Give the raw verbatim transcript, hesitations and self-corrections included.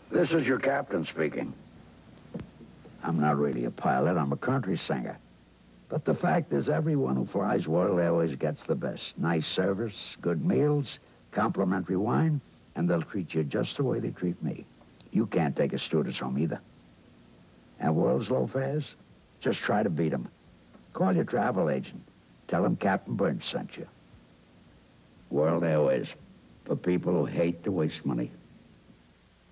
This is your captain speaking. I'm not really a pilot, I'm a country singer. But the fact is, everyone who flies World Airways gets the best. Nice service, good meals, complimentary wine, and they'll treat you just the way they treat me. You can't take a stewardess home either. And world's low fares? Just try to beat them. Call your travel agent. Tell him Captain Burns sent you. World Airways, for people who hate to waste money.